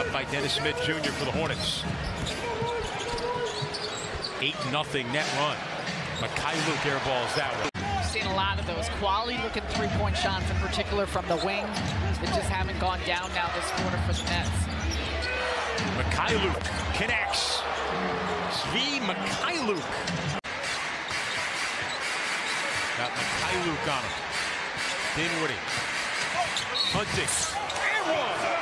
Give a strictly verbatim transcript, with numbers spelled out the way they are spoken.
up by Dennis Smith Junior for the Hornets. eight nothing net run. Mykhailiuk airballs that one. Seen a lot of those quality-looking three-point shots, in particular from the wing, that just haven't gone down now this quarter for the Nets. Mykhailiuk connects. Svi Mykhailiuk. Got Mykhailiuk on him. Dinwiddie. Hunting. And one.